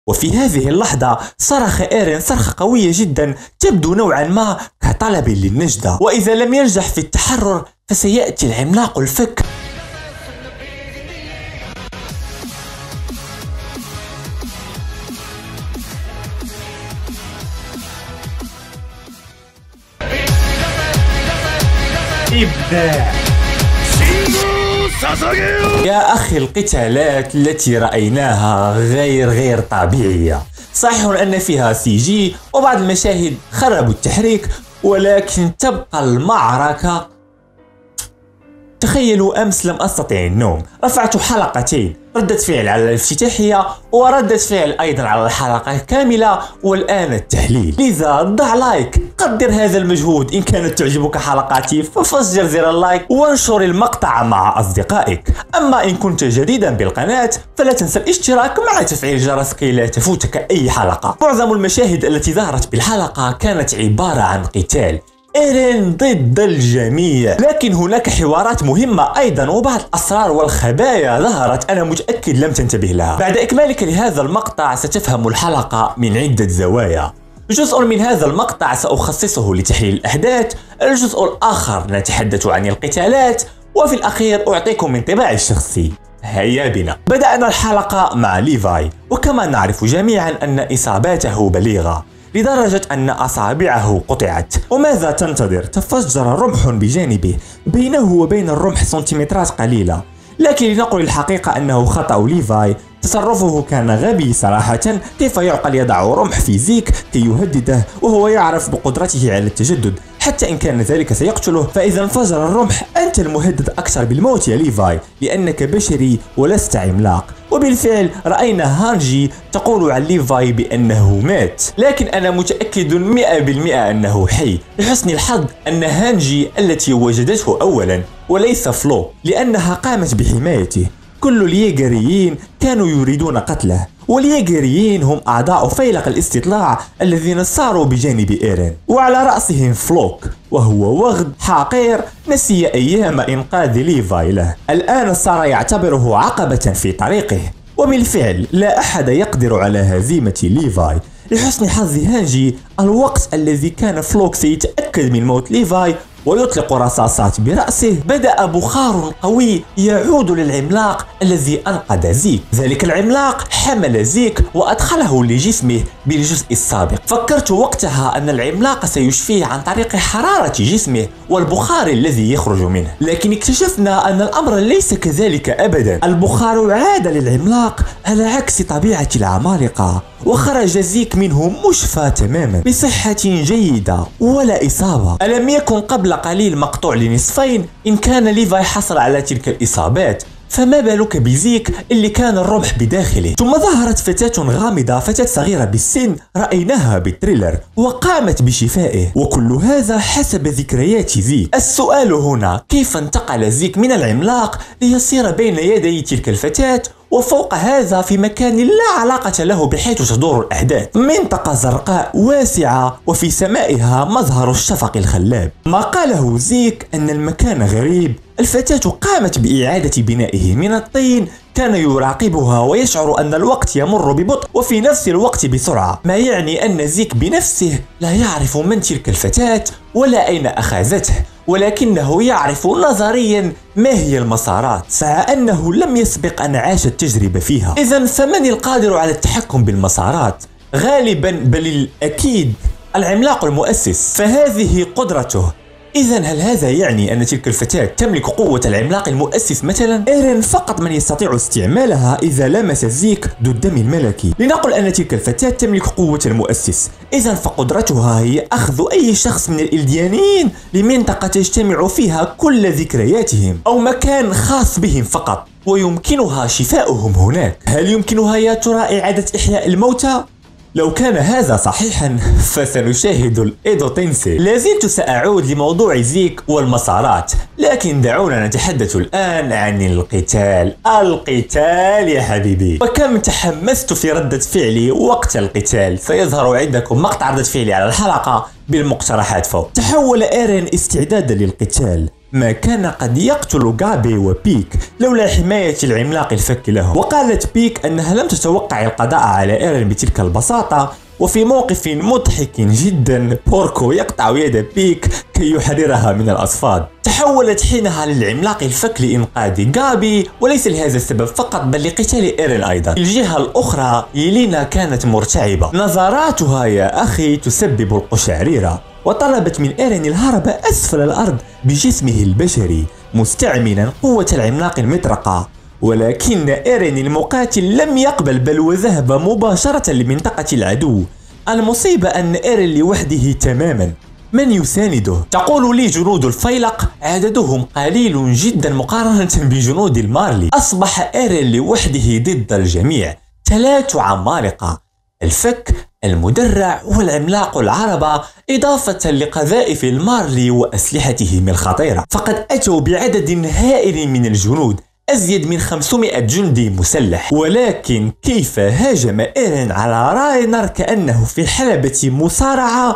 وفي هذه اللحظة صرخ إيرين صرخة قوية جدا تبدو نوعا ما كطلب للنجدة، وإذا لم ينجح في التحرر فسيأتي العملاق الفك. إبداع. يا أخي القتالات التي رأيناها غير طبيعية. صحيح أن فيها CG وبعض المشاهد خربوا التحريك، ولكن تبقى المعركة. تخيلوا أمس لم أستطع النوم، رفعت حلقتين، ردة فعل على الافتتاحية وردة فعل أيضا على الحلقة كاملة، والآن التحليل. لذا ضع لايك، قدر هذا المجهود. إن كانت تعجبك حلقاتي ففجر زر اللايك وانشر المقطع مع أصدقائك. أما إن كنت جديدا بالقناة فلا تنسى الاشتراك مع تفعيل الجرس كي لا تفوتك أي حلقة. معظم المشاهد التي ظهرت بالحلقة كانت عبارة عن قتال، إيرين ضد الجميع، لكن هناك حوارات مهمة أيضا وبعض الأسرار والخبايا ظهرت أنا متأكد لم تنتبه لها. بعد إكمالك لهذا المقطع ستفهم الحلقة من عدة زوايا. جزء من هذا المقطع سأخصصه لتحليل الأحداث، الجزء الآخر نتحدث عن القتالات، وفي الأخير أعطيكم انطباعي الشخصي. هيا بنا. بدأنا الحلقة مع ليفاي، وكما نعرف جميعا أن إصاباته بليغة لدرجة أن أصابعه قطعت. وماذا تنتظر؟ تفجر رمح بجانبه، بينه وبين الرمح سنتيمترات قليلة. لكن لنقل الحقيقة أنه خطأ ليفاي، تصرفه كان غبي صراحة. كيف يعقل يضع رمح في زيك كي يهدده وهو يعرف بقدرته على التجدد؟ حتى إن كان ذلك سيقتله، فإذا انفجر الرمح أنت المهدد أكثر بالموت يا ليفاي، لأنك بشري ولست عملاق. وبالفعل رأينا هانجي تقول عن ليفاي بأنه مات، لكن أنا متأكد 100% أنه حي، لحسن الحظ أن هانجي التي وجدته أولا وليس فلو، لأنها قامت بحمايته. كل الييغريين كانوا يريدون قتله، والييغريين هم أعضاء فيلق الاستطلاع الذين ساروا بجانب إيرين، وعلى رأسهم فلوك، وهو وغد حقير نسي أيام إنقاذ ليفاي له. الآن صار يعتبره عقبة في طريقه، وبالفعل لا أحد يقدر على هزيمة ليفاي. لحسن حظ هانجي الوقت الذي كان فلوك سيتأكد من موت ليفاي ويطلق رصاصات برأسه، بدأ بخار قوي يعود للعملاق الذي أنقذ زيك. ذلك العملاق حمل زيك وأدخله لجسمه بالجزء السابق. فكرت وقتها أن العملاق سيشفيه عن طريق حرارة جسمه والبخار الذي يخرج منه، لكن اكتشفنا أن الأمر ليس كذلك أبدا. البخار عاد للعملاق على عكس طبيعة العمالقة، وخرج زيك منه مشفى تماما بصحة جيدة ولا إصابة. ألم يكن قبل قليل مقطوع لنصفين؟ إن كان ليفاي حصل على تلك الإصابات فما بالك بزيك اللي كان الرمح بداخله. ثم ظهرت فتاة غامضة، فتاة صغيرة بالسن رأيناها بالتريلر وقامت بشفائه، وكل هذا حسب ذكريات زيك. السؤال هنا كيف انتقل زيك من العملاق ليصير بين يدي تلك الفتاة، وفوق هذا في مكان لا علاقة له بحيث تدور الأحداث، منطقة زرقاء واسعة وفي سمائها مظهر الشفق الخلاب. ما قاله زيك أن المكان غريب. الفتاة قامت بإعادة بنائه من الطين، كان يراقبها ويشعر أن الوقت يمر ببطء وفي نفس الوقت بسرعة، ما يعني أن زيك بنفسه لا يعرف من تلك الفتاة ولا أين أخذته، ولكنه يعرف نظريا ما هي المسارات، مع أنه لم يسبق أن عاش التجربة فيها. إذن فمن القادر على التحكم بالمسارات؟ غالبا بل الأكيد العملاق المؤسس، فهذه قدرته. إذن هل هذا يعني أن تلك الفتاة تملك قوة العملاق المؤسس مثلا؟ إيرين فقط من يستطيع استعمالها إذا لمس زيك ذو الدم الملكي. لنقل أن تلك الفتاة تملك قوة المؤسس، إذن فقدرتها هي أخذ أي شخص من الإلديانيين لمنطقة تجتمع فيها كل ذكرياتهم أو مكان خاص بهم فقط، ويمكنها شفاؤهم هناك. هل يمكنها يا ترى إعادة إحياء الموتى؟ لو كان هذا صحيحا فسنشاهد الإيدو تنسي. لازلت سأعود لموضوع زيك والمسارات، لكن دعونا نتحدث الآن عن القتال. القتال يا حبيبي، وكم تحمست في ردة فعلي وقت القتال. سيظهر عندكم مقطع ردة فعلي على الحلقة بالمقترحات فوق. تحول إيرين استعدادا للقتال، ما كان قد يقتل غابي وبيك لولا حماية العملاق الفك له. وقالت بيك أنها لم تتوقع القضاء على إيرين بتلك البساطة، وفي موقف مضحك جدا بوركو يقطع يد بيك كي يحررها من الأصفاد. تحولت حينها للعملاق الفك لإنقاذ غابي، وليس لهذا السبب فقط بل لقتال إيرين أيضا. الجهة الأخرى يلينا كانت مرتعبة، نظراتها يا أخي تسبب القشعريرة، وطلبت من إيرين الهرب أسفل الأرض بجسمه البشري مستعملا قوة العملاق المطرقة، ولكن إيرين المقاتل لم يقبل بل وذهب مباشرة لمنطقة العدو. المصيبة أن إيرين لوحده تماما، من يسانده؟ تقول لي جنود الفيلق عددهم قليل جدا مقارنة بجنود المارلي. أصبح إيرين لوحده ضد الجميع، 3 عمالقة، الفك، المدرع والعملاق العربة، إضافة لقذائف المارلي وأسلحتهم الخطيرة. فقد أتوا بعدد هائل من الجنود، أزيد من 500 جندي مسلح. ولكن كيف هاجم إيرين على راينر كأنه في حلبة مصارعة؟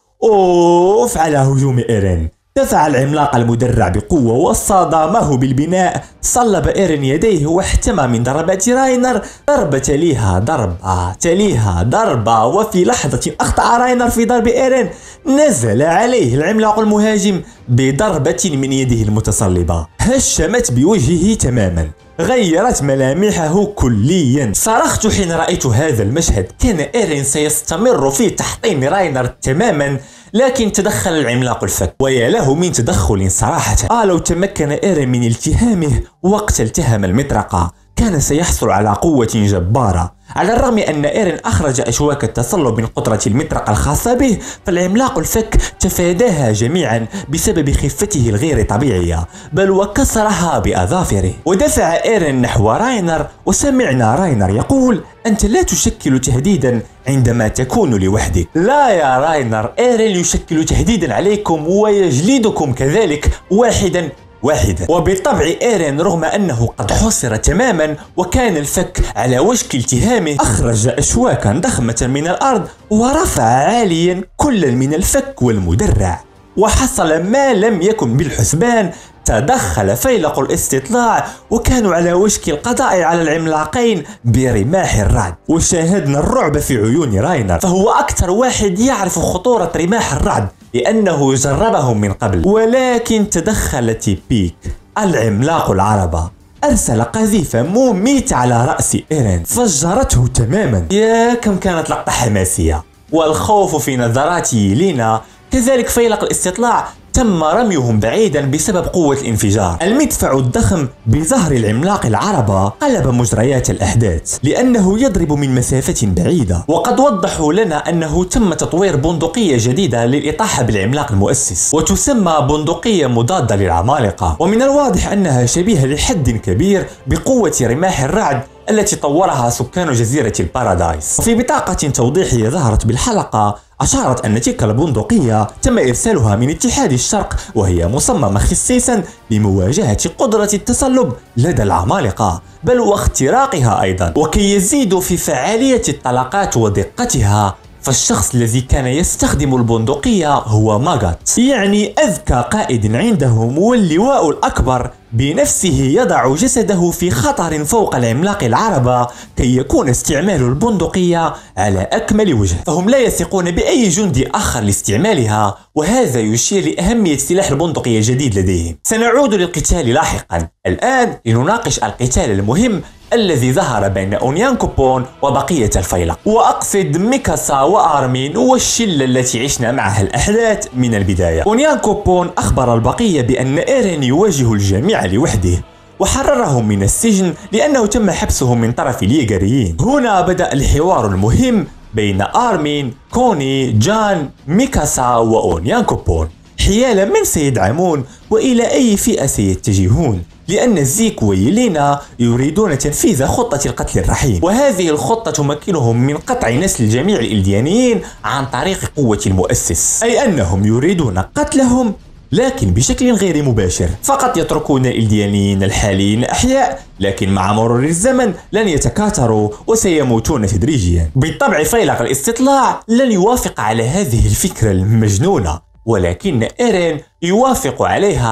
على هجوم إيرين دفع العملاق المدرع بقوة وصادمه بالبناء. صلب إيرين يديه واحتمى من ضربات راينر، ضربة تليها ضربة تليها ضربة، وفي لحظة أخطأ راينر في ضرب إيرين نزل عليه العملاق المهاجم بضربة من يده المتصلبة، هشمت بوجهه تماما، غيرت ملامحه كليا. صرخت حين رأيت هذا المشهد. كان إيرين سيستمر في تحطيم راينر تماما، لكن تدخل العملاق الفك، ويا له من تدخل صراحة. لو تمكن إيرين من التهامه وقت التهم المطرقة كان سيحصل على قوة جبارة. على الرغم أن إيرين أخرج أشواك التصلب من قطرة المطرقة الخاصة به، فالعملاق الفك تفاداها جميعا بسبب خفته الغير طبيعية، بل وكسرها بأظافره. ودفع إيرين نحو راينر، وسمعنا راينر يقول: أنت لا تشكل تهديدا عندما تكون لوحدك. لا يا راينر، إيرين يشكل تهديدا عليكم ويجلدكم كذلك واحدا. وبالطبع إيرين رغم أنه قد حصر تماما وكان الفك على وشك التهامه، أخرج أشواكا ضخمة من الأرض ورفع عاليا كل من الفك والمدرع. وحصل ما لم يكن بالحسبان، تدخل فيلق الاستطلاع وكانوا على وشك القضاء على العملاقين برماح الرعد. وشاهدنا الرعب في عيون راينر، فهو أكثر واحد يعرف خطورة رماح الرعد لأنه جربهم من قبل. ولكن تدخلت بيك العملاق العربة، أرسل قذيفة مميتة على رأس إيرين، فجرته تماما. يا كم كانت لقطة حماسية، والخوف في نظرات يلينا. كذلك فيلق الاستطلاع تم رميهم بعيدا بسبب قوة الانفجار. المدفع الضخم بظهر العملاق العربة قلب مجريات الأحداث لأنه يضرب من مسافة بعيدة. وقد وضحوا لنا أنه تم تطوير بندقية جديدة للإطاحة بالعملاق المؤسس، وتسمى بندقية مضادة للعمالقة، ومن الواضح أنها شبيهة لحد كبير بقوة رماح الرعد التي طورها سكان جزيرة البارادايس. وفي بطاقة توضيحية ظهرت بالحلقة أشارت أن تلك البندقية تم إرسالها من اتحاد الشرق، وهي مصممة خصيصا لمواجهة قدرة التصلب لدى العمالقة، بل واختراقها أيضا. وكي يزيدوا في فعالية الطلقات ودقتها، فالشخص الذي كان يستخدم البندقية هو ماغات، يعني أذكى قائد عندهم واللواء الأكبر، بنفسه يضع جسده في خطر فوق العملاق العربة كي يكون استعمال البندقية على أكمل وجه، فهم لا يثقون بأي جندي آخر لاستعمالها، وهذا يشير لأهمية سلاح البندقية الجديد لديهم. سنعود للقتال لاحقا، الآن لنناقش القتال المهم الذي ظهر بين أونيانكوبون وبقية الفيلق، وأقصد ميكاسا وآرمين والشلة التي عشنا معها الأحداث من البداية. أونيانكوبون أخبر البقية بأن إيرين يواجه الجميع لوحده، وحررهم من السجن لأنه تم حبسهم من طرف الييغريين. هنا بدأ الحوار المهم بين آرمين، كوني، جان، ميكاسا وأونيانكوبون، حيال من سيدعمون وإلى أي فئة سيتجهون، لأن زيك ويلينا يريدون تنفيذ خطة القتل الرحيم، وهذه الخطة تمكنهم من قطع نسل جميع الإلديانيين عن طريق قوة المؤسس، أي أنهم يريدون قتلهم لكن بشكل غير مباشر، فقط يتركون الإلديانيين الحاليين أحياء، لكن مع مرور الزمن لن يتكاثروا وسيموتون تدريجيا. بالطبع فيلق الاستطلاع لن يوافق على هذه الفكرة المجنونة، ولكن إيرين يوافق عليها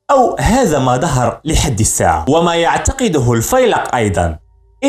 أو هذا ما ظهر لحد الساعة، وما يعتقده الفيلق أيضا.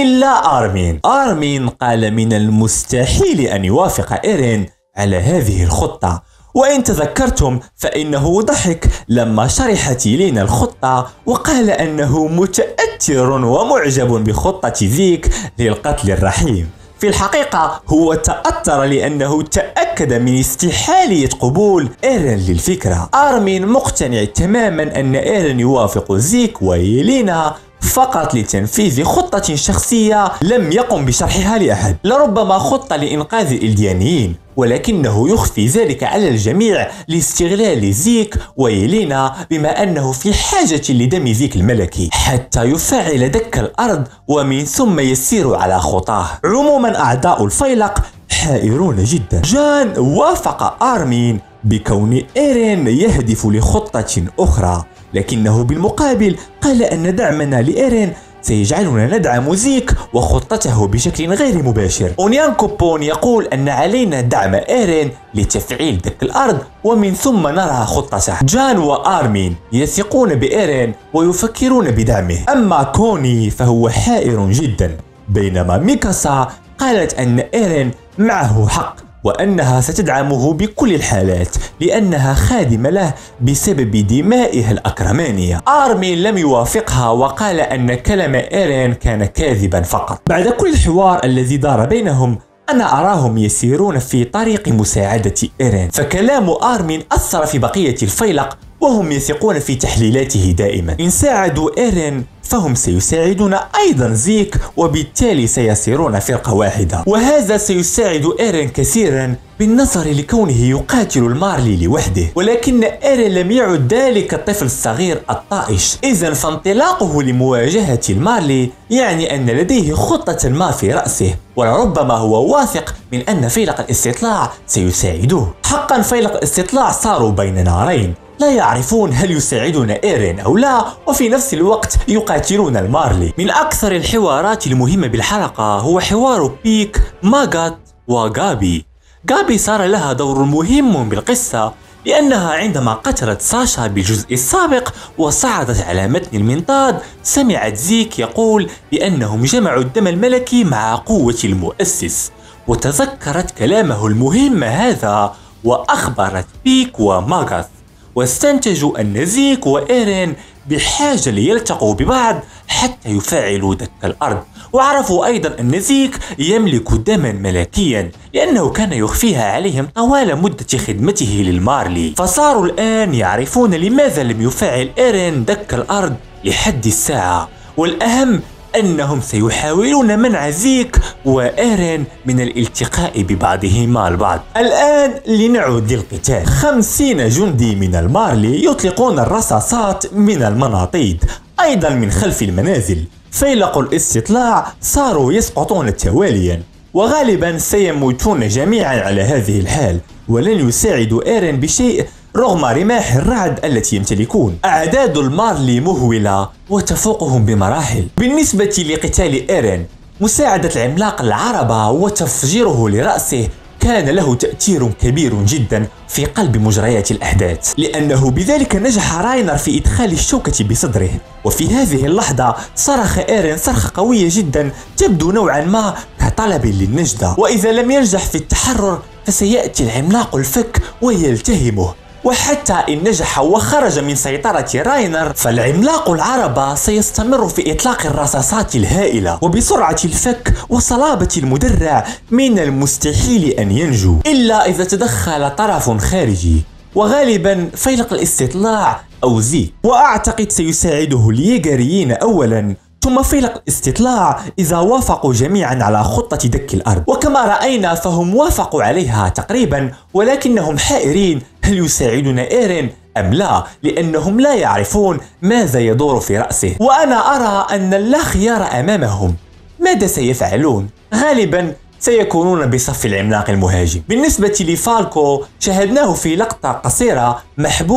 إلا آرمين قال من المستحيل أن يوافق إيرين على هذه الخطة، وإن تذكرتم فإنه ضحك لما شرحت يلينا الخطة وقال أنه متأثر ومعجب بخطة زيك للقتل الرحيم. في الحقيقة هو تأثر لأنه تأكد من استحالية قبول إيرين للفكرة. آرمين مقتنع تماما أن إيرين يوافق زيك ويلينا فقط لتنفيذ خطة شخصية لم يقم بشرحها لأحد، لربما خطة لإنقاذ الإلديانيين، ولكنه يخفي ذلك على الجميع لاستغلال زيك ويلينا بما أنه في حاجة لدم زيك الملكي حتى يفعل دك الأرض ومن ثم يسير على خطاه. عموما أعداء الفيلق حائرون جدا. جان وافق آرمين بكون إيرين يهدف لخطة أخرى، لكنه بالمقابل قال أن دعمنا لإيرين سيجعلنا ندعم زيك وخطته بشكل غير مباشر. أونيان كوبون يقول أن علينا دعم إيرين لتفعيل دك الأرض ومن ثم نرى خطته. جان وآرمين يثقون بإيرين ويفكرون بدعمه، أما كوني فهو حائر جدا، بينما ميكاسا قالت أن إيرين معه حق وأنها ستدعمه بكل الحالات لأنها خادمة له بسبب دمائه الأكرمانية. آرمين لم يوافقها وقال أن كلام إيرين كان كاذبا فقط. بعد كل الحوار الذي دار بينهم أنا أراهم يسيرون في طريق مساعدة إيرين، فكلام آرمين أثر في بقية الفيلق وهم يثقون في تحليلاته دائما. إن ساعدوا إيرين فهم سيساعدون أيضا زيك وبالتالي سيصيرون فرقة واحدة، وهذا سيساعد إيرين كثيرا بالنظر لكونه يقاتل المارلي لوحده، ولكن إيرين لم يعد ذلك الطفل الصغير الطائش. إذن فانطلاقه لمواجهة المارلي يعني أن لديه خطة ما في رأسه، ولربما هو واثق من أن فيلق الاستطلاع سيساعدوه. حقا فيلق الاستطلاع صاروا بين نارين، لا يعرفون هل يساعدون إيرين أو لا، وفي نفس الوقت يقاتلون المارلي. من أكثر الحوارات المهمة بالحلقة هو حوار بيك ماغات وغابي. غابي صار لها دور مهم بالقصة لأنها عندما قتلت ساشا بالجزء السابق وصعدت على متن المنطاد سمعت زيك يقول بأنهم جمعوا الدم الملكي مع قوة المؤسس، وتذكرت كلامه المهم هذا وأخبرت بيك وماغاث، واستنتجوا أن زيك وإيرين بحاجة ليلتقوا ببعض حتى يفعلوا دك الأرض، وعرفوا أيضا أن زيك يملك دما ملكيا لأنه كان يخفيها عليهم طوال مدة خدمته للمارلي، فصاروا الآن يعرفون لماذا لم يفعل إيرين دك الأرض لحد الساعة. والأهم أنهم سيحاولون منع زيك وإيرين من الالتقاء ببعضهما البعض. الآن لنعود للقتال. 50 جندي من المارلي يطلقون الرصاصات من المناطيد أيضا من خلف المنازل. فيلق الاستطلاع صاروا يسقطون تواليا، وغالبا سيموتون جميعا على هذه الحال، ولن يساعدوا إيرين بشيء رغم رماح الرعد التي يمتلكون. أعداد المارلي مهولة وتفوقهم بمراحل. بالنسبة لقتال إيرين، مساعدة العملاق العربة وتفجيره لرأسه كان له تأثير كبير جدا في قلب مجريات الأحداث، لأنه بذلك نجح راينر في إدخال الشوكة بصدره، وفي هذه اللحظة صرخ إيرين صرخة قوية جدا تبدو نوعا ما كطلب للنجدة، وإذا لم ينجح في التحرر فسيأتي العملاق الفك ويلتهمه، وحتى إن نجح وخرج من سيطرة راينر فالعملاق العربة سيستمر في إطلاق الرصاصات الهائلة، وبسرعة الفك وصلابة المدرع من المستحيل أن ينجو إلا إذا تدخل طرف خارجي، وغالبا فيلق الاستطلاع أو زيك، وأعتقد سيساعده الييغريين أولا ثم فيلق الاستطلاع إذا وافقوا جميعا على خطة دك الأرض. وكما رأينا فهم وافقوا عليها تقريبا، ولكنهم حائرين هل يساعدون إيرين أم لا، لأنهم لا يعرفون ماذا يدور في رأسه. وأنا أرى أن لا خيار أمامهم. ماذا سيفعلون؟ غالبا سيكونون بصف العملاق المهاجم. بالنسبة لفالكو شاهدناه في لقطة قصيرة محبوس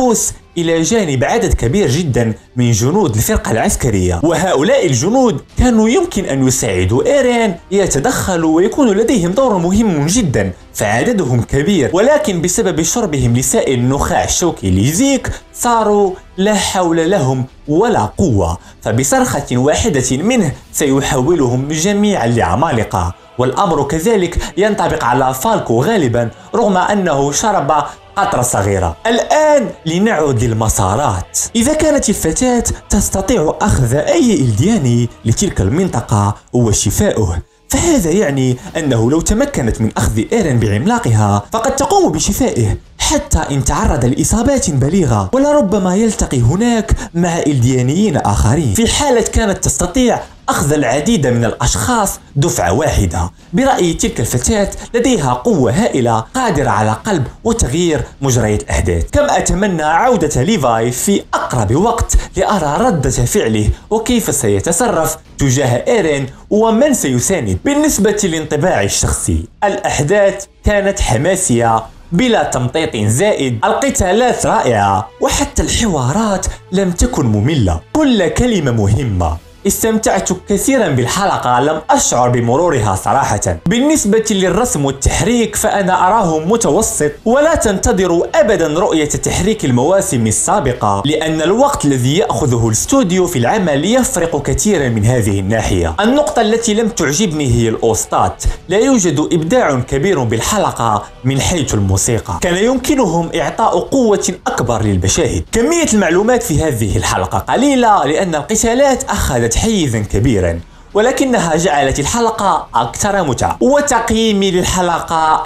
إلى جانب عدد كبير جدا من جنود الفرقة العسكرية، وهؤلاء الجنود كانوا يمكن أن يساعدوا إيرين يتدخلوا ويكون لديهم دور مهم جدا، فعددهم كبير، ولكن بسبب شربهم لسائل النخاع الشوكي لزيك صاروا لا حول لهم ولا قوة، فبصرخة واحدة منه سيحولهم جميعا لعمالقة. والأمر كذلك ينطبق على فالكو غالبا رغم أنه شرب قطرة صغيرة. الآن لنعود للمسارات. إذا كانت الفتاة تستطيع أخذ أي إلدياني لتلك المنطقة وشفاؤه، فهذا يعني أنه لو تمكنت من أخذ إيرين بعملاقها فقد تقوم بشفائه حتى إن تعرض لإصابات بليغة، ولربما يلتقي هناك مع إلديانيين آخرين، في حالة كانت تستطيع أخذ العديد من الأشخاص دفعة واحدة. برأيي تلك الفتاة لديها قوة هائلة قادرة على قلب وتغيير مجريات الأحداث. كم أتمنى عودة ليفاي في أقرب وقت لأرى ردة فعله وكيف سيتصرف تجاه إيرين ومن سيساند. بالنسبة لانطباعي الشخصي، الأحداث كانت حماسية بلا تمطيط زائد، القتالات رائعة، وحتى الحوارات لم تكن مملة، كل كلمة مهمة. استمتعت كثيرا بالحلقة، لم أشعر بمرورها صراحة. بالنسبة للرسم والتحريك فأنا أراه متوسط، ولا تنتظروا أبدا رؤية تحريك المواسم السابقة، لأن الوقت الذي يأخذه الاستوديو في العمل يفرق كثيرا من هذه الناحية. النقطة التي لم تعجبني هي الأوسطات، لا يوجد إبداع كبير بالحلقة من حيث الموسيقى، كان يمكنهم إعطاء قوة أكبر للمشاهد. كمية المعلومات في هذه الحلقة قليلة لأن القتالات أخذت حيزا كبيرا، ولكنها جعلت الحلقة أكثر متعة. وتقييمي للحلقة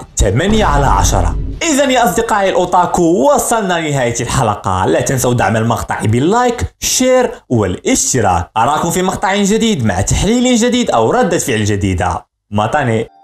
8/10. إذا يا أصدقائي الأوتاكو وصلنا لنهاية الحلقة، لا تنسوا دعم المقطع باللايك، شير والاشتراك. أراكم في مقطع جديد مع تحليل جديد أو ردة فعل جديدة. ماتاني.